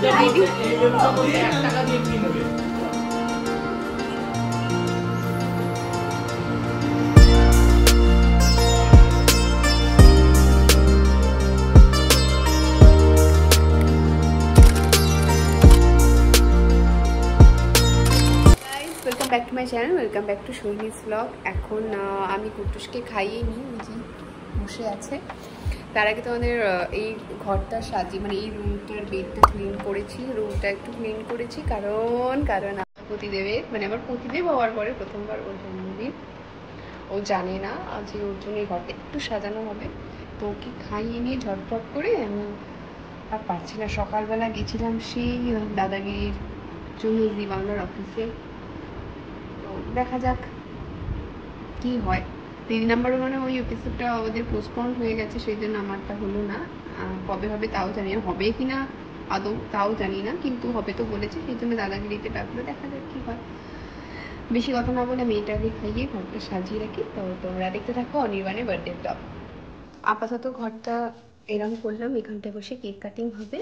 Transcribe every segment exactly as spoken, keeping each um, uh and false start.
Welcome back to my channel, welcome back to Sohini's blog. এখন আমি কুটুসকে খাইয়ে নিই, যে বসে আছে। তার আগে তোমাদের এই ঘরটা সাজিয়ে, মানে এই রুমটার বেডটা ক্লিন করেছি, রুমটা একটু ক্লিন করেছি কারণ কারণ আমার প্রতিদেবের, মানে আমার প্রতিদেব হওয়ার পরে প্রথমবার ওর জন্মদিন। ও জানে না আজ ওর জন্য এই ঘরটা একটু সাজানো হবে। তো ওকে খাইয়ে নিয়ে ঝটপট করে আমি আর পারছি না। সকালবেলা গেছিলাম সেই দাদাগিরির জন্য জি বাংলার অফিসে। তো দেখা যাক কি হয়। তিন নাম্বার মানে ওই এপিসোডটা ওদের পোস্টপন্ড হয়ে গেছে, সেই জন্য আমারটা হলো না। কবে হবে তাও জানি না, হবে কি না আদৌ তাও জানি না, কিন্তু হবে তো বলেছে, সেই জন্য দাদাগিরিতে ডাকলো। দেখা যাক কি হয়। বেশি কথা না বলে মেয়েটাকে খাইয়ে ঘরটা সাজিয়ে রাখি। তো তোমরা দেখতে থাকো অনির্বাণের বার্থডে ব্লগ। আপাতত ঘরটা এরম করলাম, এখানটায় বসে কেক কাটিং হবে।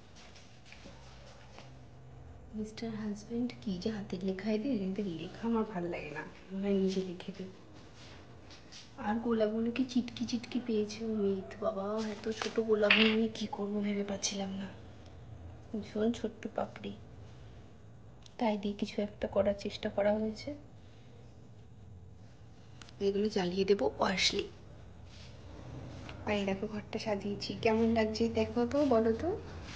মিস্টার হাজব্যান্ড কি যে হাতে লেখায় দিই, এদের লেখা আমার ভালো লাগে না, আমরা নিজে লিখে দিই। আর গোলাপগুলো কি চিটকি চিটকি পেয়েছে অমিত, বাবা এত ছোট গোলাপ নিয়ে কী করবো ভেবে পাচ্ছিলাম না। ভীষণ ছোট্ট পাপড়ি, তাই দিয়ে কিছু একটা করার চেষ্টা করা হয়েছে। এগুলো জ্বালিয়ে দেবো আসলে। আর এই দেখো ঘরটা সাজিয়েছি, কেমন লাগছে দেখো তো, বলো তো।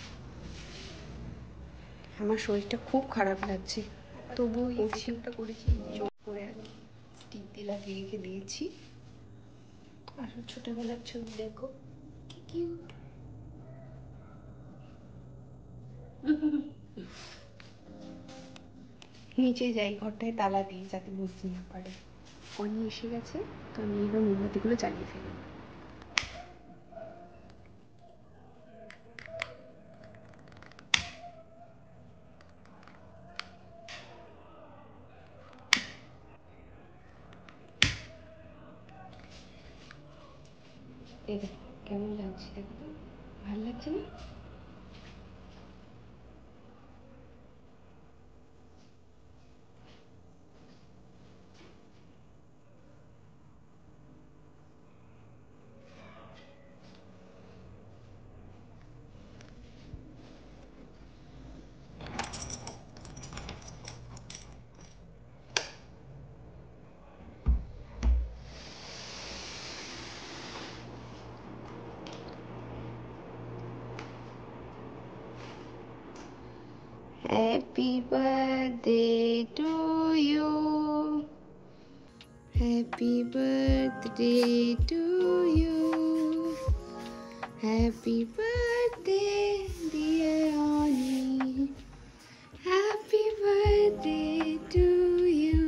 আমার শরীরটা খুব খারাপ লাগছে, তবুও এই ফেসিয়ালটা করেছি জোর করে আর কি, স্টিক দিয়ে লাগিয়ে রেখে দিয়েছি। আর ছোটবেলার ছবি দেখো কি কিউট। নিচে যাই, ঘরটায় তালা দিই যাতে বুঝতে না পারে। অনি এসে গেছে, তো আমি এবার মোমবাতিগুলো জ্বালিয়ে ফেলি। এই দেখো কেমন লাগছে, দেখো তো ভালো লাগছে না? Happy birthday to you. Happy birthday to you. Happy birthday dear Oni. Happy birthday to you.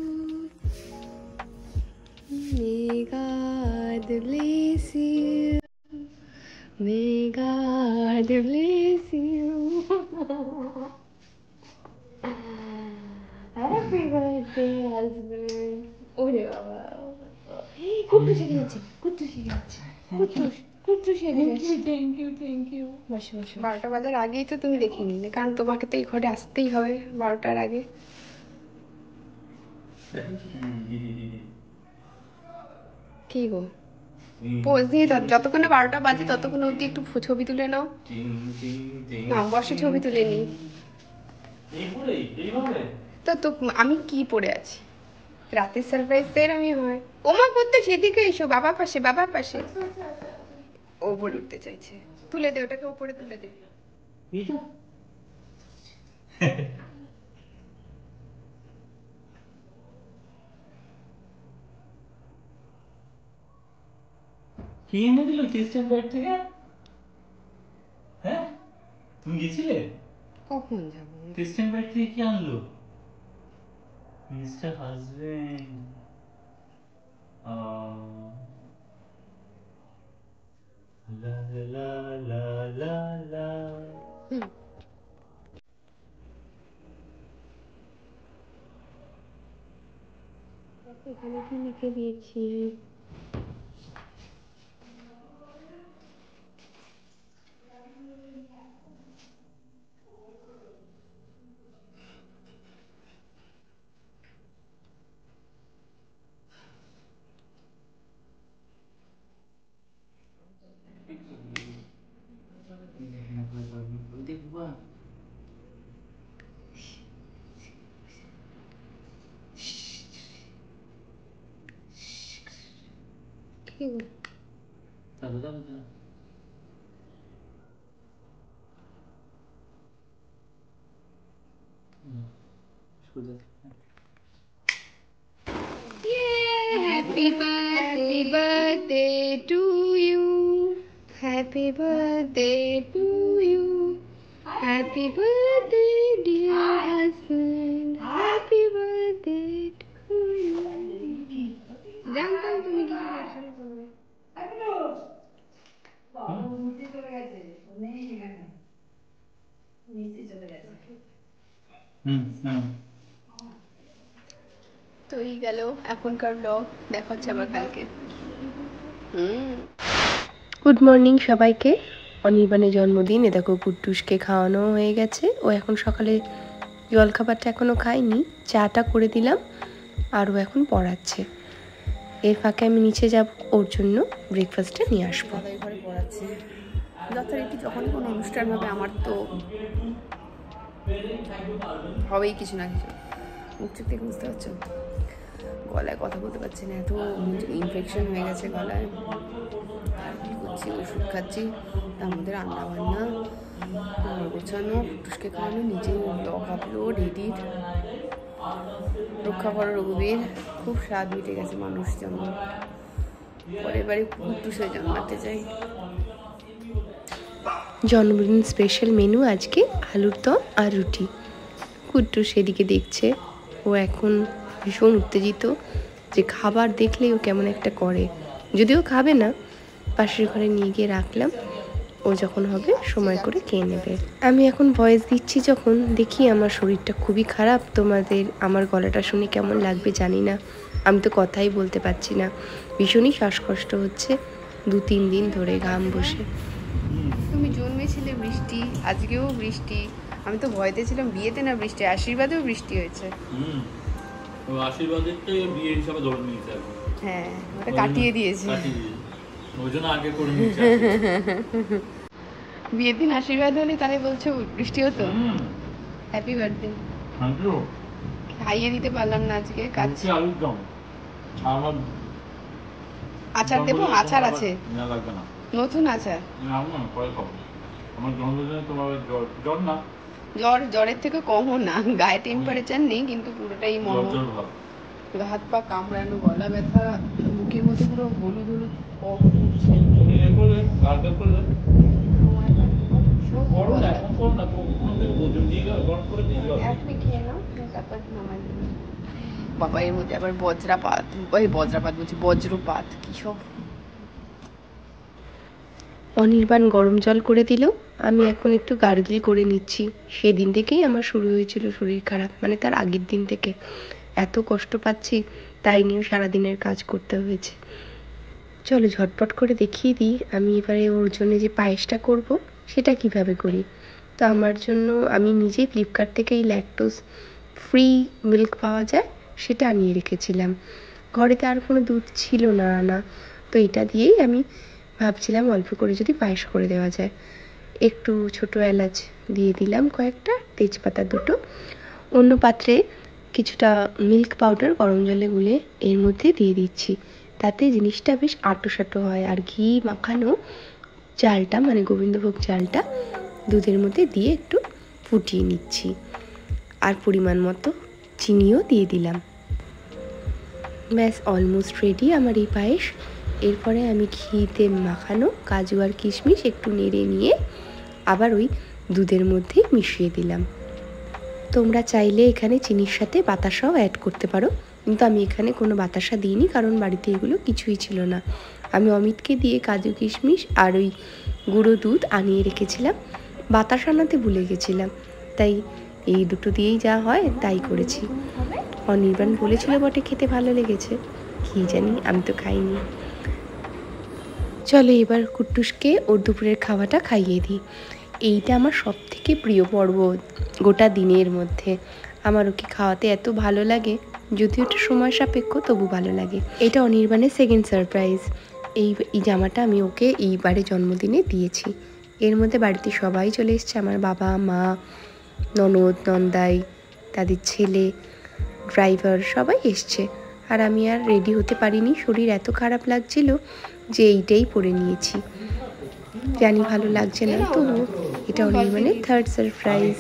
May God bless you. May God bless you. Happy birthday husband. ওরে বাবা, এই কুট্টু সেজে যাচ্ছে, কুট্টু সেজে যাচ্ছে, কুট্টু কুট্টু সেজে যাচ্ছে। Thank you thank you. বসো বসো। বারোটা বাজার আগেই তো তুমি দেখে নিলে, কারণ তোমাকে তো এই ঘরে আসতেই হবে বারোটার আগে। কি গো পোজ দিয়ে যতক্ষণে বারোটা বাজে ততক্ষণ অব্দি একটু ছবি তুলে নাও না, বসে ছবি তুলে নি। তো তো আমি কি পড়ে আছি, রাতের সারপ্রাইজ তো এরমই হয়। ওমা করতে সেদিকে এসো, বাবা পাশে, বাবা পাশে। ওপরে উঠতে চাইছে, তুলে দে ওটাকে, ওপরে তুলে দে। কি এনে দিল ক্রিস্টিয়ান ব্যাগ থেকে? হ্যাঁ তুমি গেছিলে? কখন যাব? ক্রিস্টিয়ান ব্যাগ থেকে কি আনলো? Mister husband. লা লা লা লা লা। এখানে কি লিখে দিয়েছি? Happy birthday, birthday to you. Happy birthday to you. Happy birthday, dear husband. Happy birthday to you. জানতাম তুমি কিছু পছন্দ করবে। তো এই গেল এখনকার ব্লগ, দেখা হচ্ছে আবার কালকে। গুড মর্নিং সবাইকে। অনির্বাণের জন্মদিন, এ দেখো কুট্টুসকে খাওয়ানো হয়ে গেছে। ও এখন সকালে জলখাবারটা এখনও খায়নি, চাটা করে দিলাম আর ও এখন পড়াচ্ছে। এর ফাঁকে আমি নিচে যাব, ওর জন্য ব্রেকফাস্টটা নিয়ে আসবো। ঘরে পড়াচ্ছি যথারীতি, যখনই কোনো অনুষ্ঠান হবে আমার তো হবেই কিছু না কিছু। মুখ চোখ থেকে বুঝতে পারছো, গলায় কথা বলতে পারছি না, এত ইনফেকশন হয়ে গেছে গলায়। করছি, ওষুধ খাচ্ছি, তার মধ্যে রান্না বান্না, গোছানো, কুটুসকে খাওয়ানো, নিজে ব্লগ আপলোড, এডিট, রক্ষা করো রঘুবীর। খুব স্বাদ মিটে গেছে মানুষ জন্ম, পরের বাড়ি কুটুসে জন্মাতে চাই। জন্মদিন স্পেশাল মেনু আজকে আলুর দম আর রুটি। কুটুস সেদিকে দেখছে, ও এখন ভীষণ উত্তেজিত যে খাবার দেখলেই ও কেমন একটা করে। যদিও খাবে না, পাশের ঘরে নিয়ে গিয়ে রাখলাম, ও যখন হবে সময় করে খেয়ে নেবে। আমি এখন ভয়েস দিচ্ছি যখন, দেখি আমার শরীরটা খুবই খারাপ। তোমাদের আমার গলাটা শুনে কেমন লাগবে জানি না, আমি তো কথাই বলতে পারছি না, ভীষণই শ্বাসকষ্ট হচ্ছে দু তিন দিন ধরে ঘাম বসে। তুমি জন্মেছিলে বৃষ্টি, আজকেও বৃষ্টি। আমি তো ভয়তে ছিলাম বিয়েতে না বৃষ্টি, আশীর্বাদেও বৃষ্টি হয়েছে। হুম, ও আশীর্বাদেরটা বিয়ে হিসাবে ধরে নিয়েছে এখন। হ্যাঁ, ওটা কাটিয়ে দিয়েছে, ওই জন্য আগে করে নিয়েছে। বিয়ের দিন আশীর্বাদ হলে তাহলে বলছো বৃষ্টি হতো। Happy birthday. Thank you. খাইয়ে দিতে পারলাম না আজকে, কাচ্চি আলুর দম। আমার আচার দেবো, আচার আছে না, লাগবে না, নতুন আচার। না না, পরে খাবো। আমার জন্মদিনে তোমার জ্বর জ্বর না, জ্বর জ্বরের থেকে কমও না, গায়ে টেম্পারেচার নেই কিন্তু পুরোটাই মরম, হাত পা কামড়ানো, গলা ব্যথা, বুকের মধ্যে পুরো হলুদ হলুদ কফ উঠছে। বাবা, এর মধ্যে আবার বজ্রাপাত, ওই বজ্রাপাত বলছি বজ্রপাত, কি সব। অনির্বাণ গরম জল করে দিল, আমি এখন একটু গার্গল করে নিচ্ছি। সেদিন থেকেই আমার শুরু হয়েছিল শরীর খারাপ, মানে তার আগের দিন থেকে এত কষ্ট পাচ্ছি, তাই নিয়ে সারাদিনের কাজ করতে হয়েছে। চলো ঝটপট করে দেখিয়ে দিই আমি এবারে ওর জন্য যে পায়েসটা করব সেটা কিভাবে করি। তো আমার জন্য আমি নিজেই ফ্লিপকার্ট থেকে এই ল্যাকটোজ ফ্রি মিল্ক পাওয়া যায় সেটা আনিয়ে রেখেছিলাম। ঘরেতে আর কোনো দুধ ছিল না আনা, তো এটা দিয়েই আমি ভাবছিলাম অল্প করে যদি পায়েস করে দেওয়া যায়। একটু ছোটো এলাচ দিয়ে দিলাম কয়েকটা, তেজপাতা দুটো। অন্য পাত্রে কিছুটা মিল্ক পাউডার গরম জলে গুলে এর মধ্যে দিয়ে দিচ্ছি, তাতে জিনিসটা বেশ আটো সাটো হয়। আর ঘি মাখানো চালটা, মানে গোবিন্দভোগ চালটা দুধের মধ্যে দিয়ে একটু ফুটিয়ে নিচ্ছি, আর পরিমাণ মতো চিনিও দিয়ে দিলাম। ব্যাস অলমোস্ট রেডি আমার এই পায়েস। এরপরে আমি ঘিতে মাখানো কাজু আর কিশমিশ একটু নেড়ে নিয়ে আবার ওই দুধের মধ্যে মিশিয়ে দিলাম। তোমরা চাইলে এখানে চিনির সাথে বাতাসাও অ্যাড করতে পারো, কিন্তু আমি এখানে কোনো বাতাসা দিইনি, কারণ বাড়িতে এগুলো কিছুই ছিল না। আমি অমিতকে দিয়ে কাজু কিশমিশ আর ওই গুঁড়ো দুধ আনিয়ে রেখেছিলাম, বাতাসা আনাতে ভুলে গেছিলাম, তাই এই দুটো দিয়েই যা হয় তাই করেছি। অনির্বাণ বলেছিল বটে খেতে ভালো লেগেছে, কী জানি, আমি তো খাইনি। চলো এবার কুট্টুসকে ওর দুপুরের খাওয়াটা খাইয়ে দিই। এইটা আমার সব থেকে প্রিয় পর্ব গোটা দিনের মধ্যে। আমার ওকে খাওয়াতে এত ভালো লাগে, যদিও এটা সময় সাপেক্ষ তবু ভালো লাগে। এটা অনির্বাণের সেকেন্ড সারপ্রাইজ। এই এই জামাটা আমি ওকে এইবারে জন্মদিনে দিয়েছি। এর মধ্যে বাড়িতে সবাই চলে এসছে, আমার বাবা মা, ননদ নন্দাই, তাদের ছেলে, ড্রাইভার, সবাই এসছে। আর আমি আর রেডি হতে পারিনি, শরীর এত খারাপ লাগছিল যে এইটাই পরে নিয়েছি। জানি ভালো লাগছে না, তবু এটা অনির্বাণের থার্ড সারপ্রাইজ।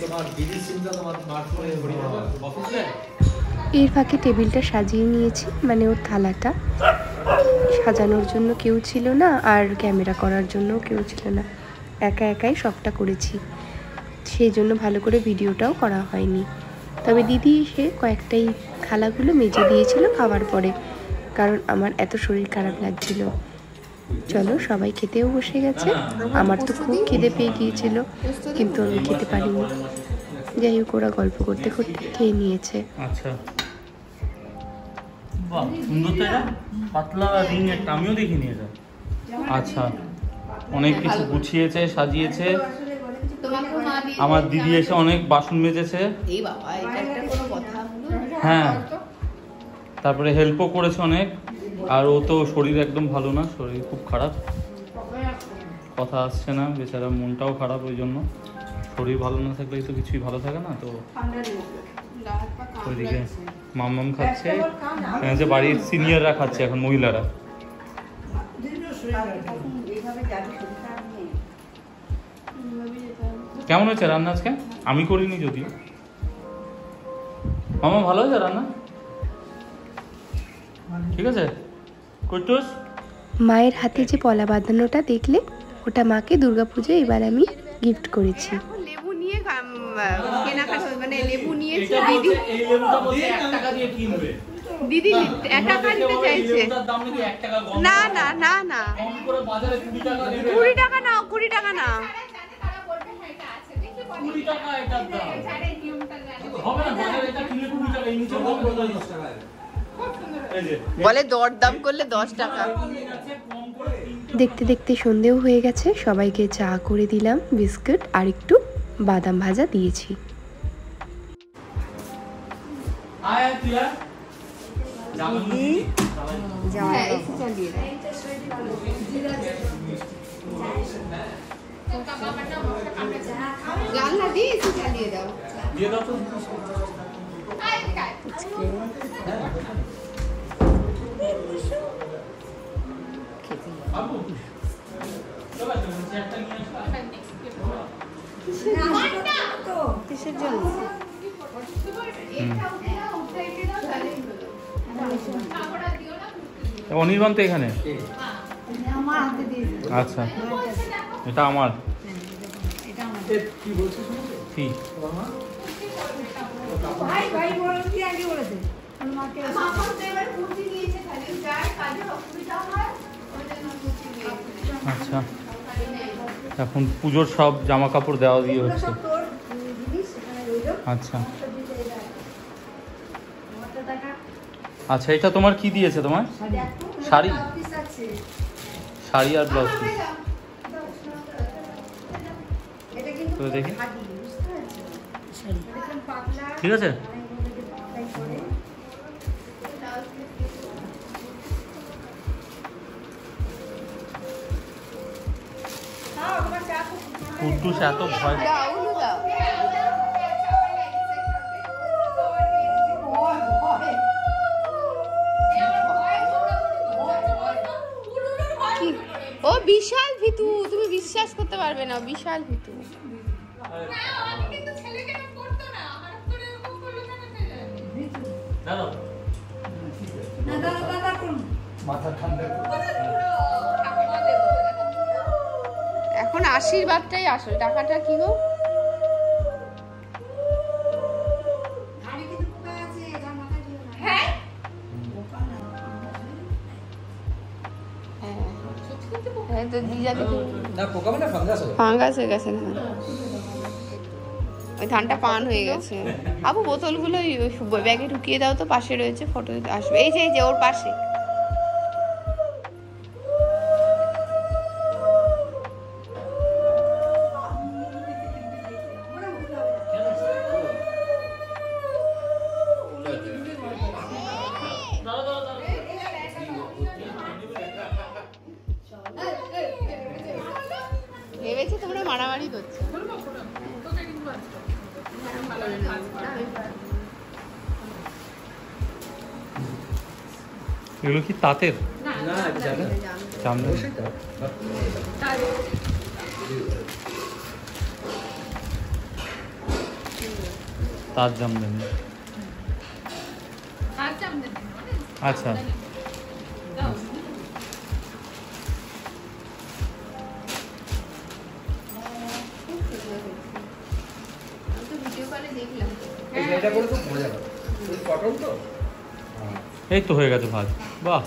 এর ফাঁকে টেবিলটা সাজিয়ে নিয়েছি, মানে ওর থালাটা সাজানোর জন্য কেউ ছিল না, আর ক্যামেরা করার জন্যও কেউ ছিল না, একা একাই সবটা করেছি, সেই জন্য ভালো করে ভিডিওটাও করা হয়নি। তবে দিদি এসে কয়েকটাই থালাগুলো মেজে দিয়েছিল খাওয়ার পরে, কারণ আমার এত শরীর খারাপ লাগছিল। চলো সবাই খেতেও বসে গেছে, আমার তো খুব খিদে পেয়ে গিয়েছিল কিন্তু আমি খেতে পারিনি। যাই হোক, ওরা গল্প করতে করতে খেয়ে নিয়েছে। আচ্ছা, বাহ সুন্দর তো, এটা পাতলা রিং একটা, আমিও দেখিনি এটা। আচ্ছা, অনেক কিছু গুছিয়েছে, সাজিয়েছে। আমার দিদি এসে অনেক বাসন মেজেছে। এই বাবা, এটা একটা কোনো কথা হলো? হ্যাঁ, তারপরে হেল্পও করেছে অনেক। আর ও তো শরীর একদম ভালো না, শরীর খুব খারাপ, কথা আসছে না, বেচারা মনটাও খারাপ। ওই জন্য শরীর ভালো না থাকলে তো কিছুই ভালো থাকে না। তো ওইদিকে মাম খাচ্ছে, যে বাড়ির সিনিয়ররা খাচ্ছে এখন, মহিলারা। কেমন হয়েছে রান্না আজকে? আমি করিনি যদিও। মামা ভালো হয়েছে রান্না? ঠিক আছে। কুটুস, মায়ের হাতে যে পলা বাঁধানোটা দেখলে, ওটা মাকে দুর্গাপুজোয় এবার আমি গিফট করেছি। লেবু নিয়ে কেনাকাটা, মানে লেবু নিয়েছে দিদি। এই লেবুটা বলছে এক টাকা দিয়ে কিনবে দিদি, এক টাকা নিতে চাইছে। না না না না, কুড়ি টাকা নাও, কুড়ি টাকা নাও। বলে দরদাম করলে দশ টাকা। দেখতে দেখতে সন্ধেও হয়ে গেছে, সবাইকে চা করে দিলাম, বিস্কুট আর একটু বাদাম ভাজা দিয়েছি। জানলা দিয়ে এসে চালিয়ে দাও। দিয়ে দাও তো। কিসের জন্য? অনির্বাণ তো এখানে। আচ্ছা, এটা আমার। কি আচ্ছা, এখন পুজোর সব জামা কাপড় দেওয়া দিয়ে হচ্ছে। আচ্ছা আচ্ছা, এটা তোমার কি দিয়েছে? তোমার শাড়ি, শাড়ি আর ব্লাউজ পিস। তো দেখি, ঠিক আছে। কুটুস এত ভয়। ও বিশাল ভিতু, তুমি বিশ্বাস করতে পারবে না, বিশাল ভিতু। এখন আশীর্বাদটাই আসল, টাকাটা কি গো? ফাঙ্গাস হয়ে গেছে, ওই ধানটা পান হয়ে গেছে। আবু বোতলগুলো ব্যাগে ঢুকিয়ে দাও তো, পাশে রয়েছে, ফটো আসবে। এই যে এই যে ওর পাশে। ভেবেছি তোমরা মারামারি করছো। এগুলো কি তাঁতের? না, চামড়া। তার জামদানি। আচ্ছা এই তো হয়ে গেছে ভাত। বাহ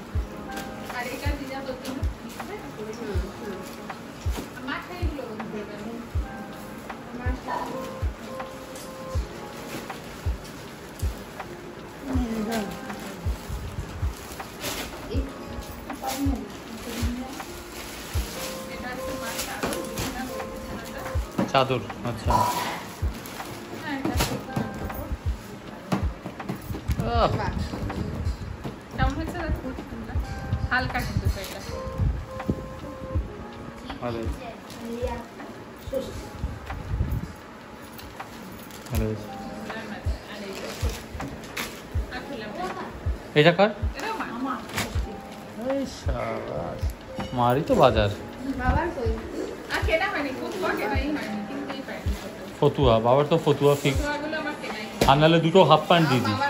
চাদর। আচ্ছা হালকা কিন্তু সেটা ভালো ভালো। এটা কার? এই শাবাশ, মারই তো বাজার। ফতুয়া, বাবার তো ফতুয়া ফিক্স। আর নাহলে দুটো হাফ প্যান্ট দিয়ে দিই।